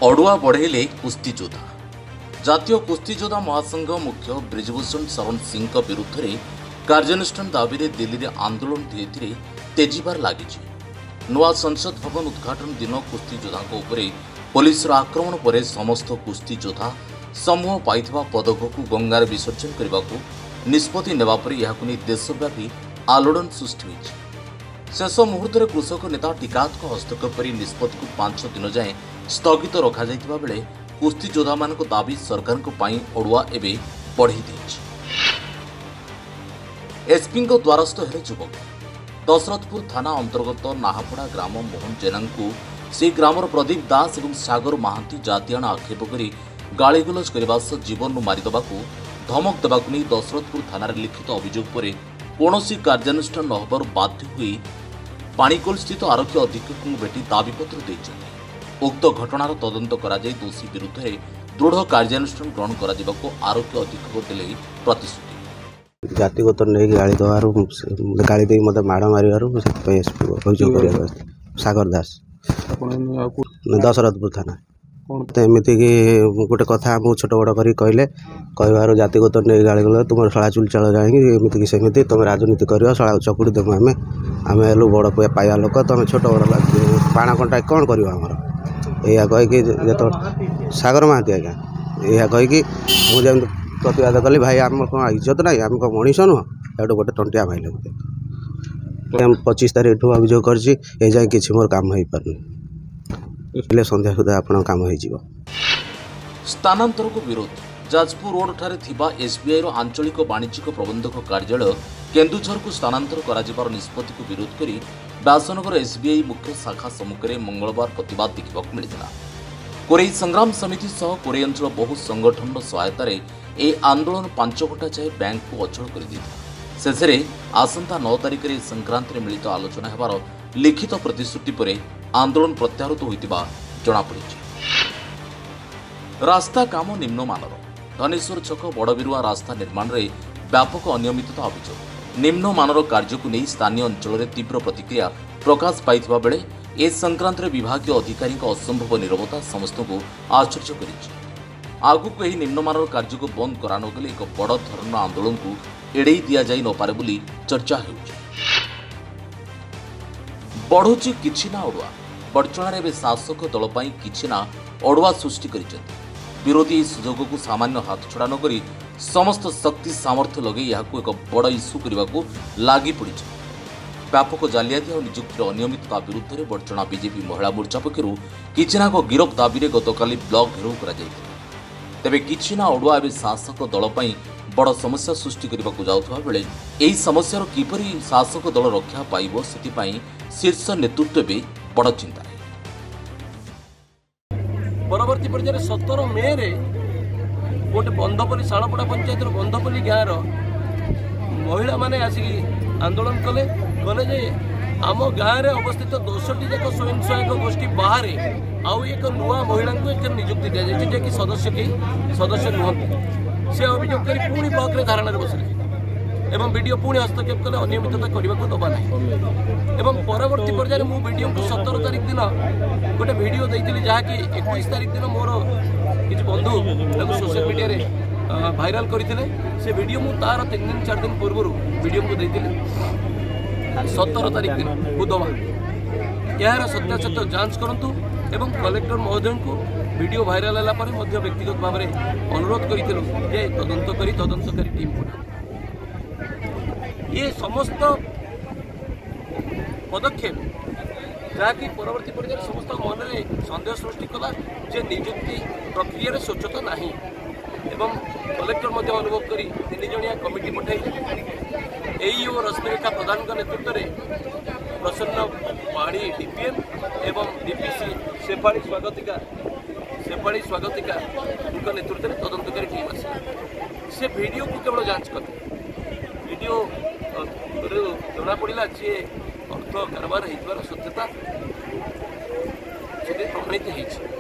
अड़ुआ बढ़ेले कुस्ती योद्धा। जातीय कुस्ती योद्धा महासंघ मुख्य ब्रिजभूषण शरण सिंह विरुद्ध में कार्यानुष्ठान दाबी में दिल्ली में आंदोलन धीरे धीरे तेजीबार लगी। नुआ संसद भवन उद्घाटन दिन कुस्ती योद्धा पुलिस आक्रमण पर समस्त कुस्ती योद्धा समूह पाइथिबा पदक को गंगार विसर्जन करने को निष्पत्ति नेबा पर यहाकु नहीं देशव्यापी आलोड़न सृष्टि होइछि। शेष मुहूर्त में कृषक नेता टीकात्मक हस्तक्षेप कर निष्पत्ति को 5 दिन जाए स्थगित रखा जाइतिबा बेले कुस्ती योद्धा मान दाबी सरकार अड़ुआ एवं बढ़ई देछि। एसपी द्वारस्थ हेले युवक। दशरथपुर थाना अंतर्गत नाहापड़ा ग्राम मोहन जेना से ग्रामर प्रदीप दास और सागर महांती जातिआना आक्षेप कर गाड़ीगुलज करने सह जीवन मारिदेवा धमक देवा नहीं दशरथपुर थाना लिखित अभियोग पर कौन कार्यानुष्ठान न होबार बाध्य हुई पाणीकोल स्थित आरक्षी अधीक्षक भेटी दाबीपत्र देते। उक्त घटनार तदंत करा जाय दोषी विरुद्ध में दृढ़ कार्यानुष्ठान ग्रहण करा जिबाको आरक्षी अधीक्षक देले प्रतिश्रुति। जातिगत नहीं गाड़ी दबार गाड़ी दे मत माड़ मार सागर दास दशरथपुर थाना एमती कि गोटे कथा आमको छोट बड़ कर कहबार जातिगत नहीं गाड़ी गल तुम शला चुल चाल जाएंगे एमती कि सेमती तुम राजनीति कर शला चकुड़ी देव आम हेलु बड़ पाया लोक तुम छोट बड़ पाण कंटा कौन कर यह कहीकि जो सागर महांती आज्ञा यह कहीकि मुझे प्रतिवाद कली भाई आम कौन इज्जत ना आम कौन मनीष नुह गोटे टंटिया माइले मत 25 तारीख ठू अभियोग कर जाए कि मोर काम हो पारे संध्या सुधा आप काम हो। स्थानांतर को विरोध। जाजपुर रोड ठारे थिबा एसबीआई रो आंचलिक वाणिज्यिक प्रबंधक कार्यालय केन्दुझर को स्थानांतर कराजिबार निष्पत्ति को विरोध करी व्यासनगर एसबीआई मुख्य शाखा सम्मुख में मंगलवार प्रतिवाद देखा मिलता। कोरेई संग्राम समिति सह कोरेई अंचल बहु संगठन सहायतार ए आंदोलन 5 घंटा जाए बैंक को अचल कर शेषे आसंता 9 तारिख में संक्रांति में मिलित आलोचना होबार लिखित प्रतिश्रुति पर आंदोलन प्रत्याहृत होइतिबा जणापड़ी। रास्ता काम निम्नमानर। धनेश्वर छक बड़बिरुआ रास्ता निर्माण में व्यापक अनियमितता अभियोग। निम्नमानर कार्य को नहीं स्थानीय अंचल में तीव्र प्रतिक्रिया प्रकाश पाइथिबा बेले ए संक्रांत विभागीय अधिकारी असंभव निरवता समस्त को आश्चर्य करिछि। आगुक एही निम्नमानर कार्य को बंद करा न गेले एक बड़ धरणर आंदोलन को एड़े दिया जाई न पारे बोली चर्चा हेउछि। बढ़ुछि किछि ना अड़ुआ। बड़चणार एवं शासक दल पाई किछि ना अड़ुआ सृष्टि करिसेंति। विरोधी सुजोग को सामान्य हाथ छड़ा न करी समस्त शक्ति सामर्थ्य लगे यहाकू एक बड़ इस्यू करने को लगी पड़ी। व्यापक जालियाती और नियुक्तिर अनियमितता विरुद्ध में बड़चणा बीजेपी महिला मोर्चा पक्षर किछिना को गिरफ दाबी में गतकाली ब्लॉक घेराव कर तेबे किछिना अड़ुआ एवं शासक दल पाई बड़ समस्या सृष्टि करने को जाउथबा बेले एही समस्यार किपरि शासक दल रक्षा पाइबो सेतिपाई शीर्ष नेतृत्व भी बड़ चिंता। परवर्ती पर्यायर 17 मे रे गोटे बंधपल्ली शाणपड़ा पंचायत बंधपल्ली गाँव महिला माने आसिक आंदोलन कले कले जे आम गाँव में अवस्थित 10टी जाक स्वयं सहायक गोष्ठी बाहर आउ एक नुआ महिला को एक नियुक्ति दी जाए जे कि सदस्य नुहति से अभियोग कर पुणी ब्लॉक रे धारणा बसले एवं वीडियो पुणी हस्तक्षेप कले अनियमितता करने को दबा ना एवं परवर्ती पर्यायर मु वीडियो को 17 तारिख दिन गोटे वीडियो देइतिली जहाँकि 21 तारिख दिन मोर किसी बंधु सोशल मीडिया रे भाइराल करथिले से वीडियो मु तार 3 दिन 4 दिन पूर्व वीडियो को देइतिली 17 तारिख दिन बुधवार यार सत्यासत्य जांच करंतु एवं कलेक्टर महोदय को वीडियो भाइराल होला पर मध्य व्यक्तिगत भाव में अनुरोध करिथिलु जे तदंतकारी टीम को ये समस्त पदक्षेप जहाँकि परवर्ती पर्यायर समस्त मन में सन्देह सृष्टि कला जे नियुक्ति प्रक्रिया स्वच्छता नहीं एवं कलेक्टर मध्य अनुभव करी 3 जणिया कमिटी पठाई एईओ रश्मिरेखा प्रधान का नेतृत्व में प्रसन्न पाड़ी डीपीएम एवं डीपीसी शेफाड़ी स्वागतिका नेतृत्व में तदंतकारी टीम आसी से वीडियो को केवल जांच करते वीडियो जना पड़ा जी अर्थ कारबार होता सत्यता प्रमाणित होती।